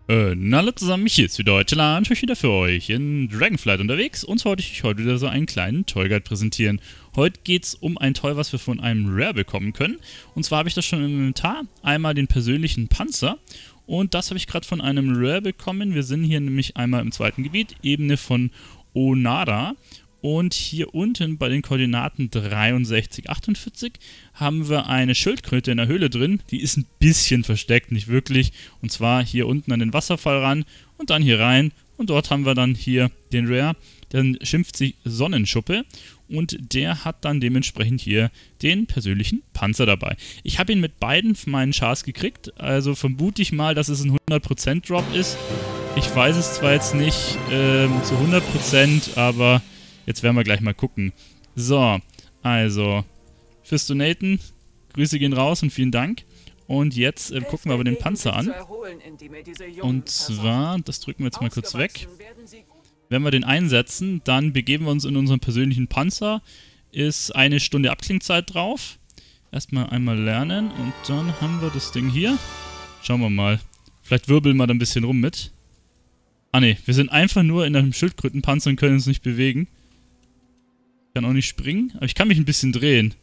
Na hallo zusammen, hier ist wieder heute Lunch, ich bin wieder für euch in Dragonflight unterwegs und zwar wollte ich euch heute wieder so einen kleinen Toy Guide präsentieren. Heute geht es um ein Toy, was wir von einem Rare bekommen können. Und zwar habe ich das schon im Inventar, einmal den persönlichen Panzer und das habe ich gerade von einem Rare bekommen. Wir sind hier nämlich einmal im zweiten Gebiet, Ebene von Onara. Und hier unten bei den Koordinaten 63, 48 haben wir eine Schildkröte in der Höhle drin. Die ist ein bisschen versteckt, nicht wirklich. Und zwar hier unten an den Wasserfall ran und dann hier rein. Und dort haben wir dann hier den Rare. Dann schimpft sich Sonnenschuppe. Und der hat dann dementsprechend hier den persönlichen Panzer dabei. Ich habe ihn mit beiden von meinen Chars gekriegt. Also vermute ich mal, dass es ein 100% Drop ist. Ich weiß es zwar jetzt nicht zu 100%, aber... Jetzt werden wir gleich mal gucken. So, also, fürs Donaten, Grüße gehen raus und vielen Dank. Und jetzt gucken wir aber den Panzer an. Und zwar, das drücken wir jetzt mal kurz weg. Wenn wir den einsetzen, dann begeben wir uns in unseren persönlichen Panzer. Ist 1 Stunde Abklingzeit drauf. Erstmal einmal lernen und dann haben wir das Ding hier. Schauen wir mal. Vielleicht wirbeln wir da ein bisschen rum mit. Ah ne, wir sind einfach nur in einem Schildkrötenpanzer und können uns nicht bewegen. Ich kann auch nicht springen, aber ich kann mich ein bisschen drehen.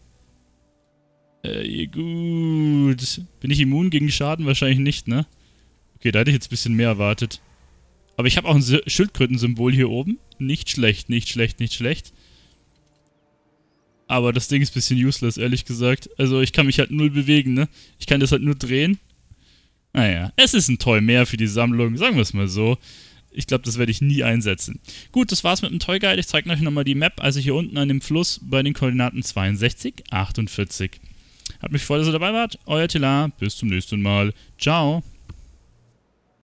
Gut. Bin ich immun gegen Schaden? Wahrscheinlich nicht, ne? Okay, da hätte ich jetzt ein bisschen mehr erwartet. Aber ich habe auch ein Schildkrötensymbol hier oben. Nicht schlecht, nicht schlecht, nicht schlecht. Aber das Ding ist ein bisschen useless, ehrlich gesagt. Also ich kann mich halt null bewegen, ne? Ich kann das halt nur drehen. Naja, es ist ein Toy mehr für die Sammlung, sagen wir es mal so. Ich glaube, das werde ich nie einsetzen. Gut, das war's mit dem Toy Guide. Ich zeige euch nochmal die Map. Also hier unten an dem Fluss bei den Koordinaten 62, 48. Hat mich gefreut, dass ihr dabei wart. Euer Tila. Bis zum nächsten Mal. Ciao.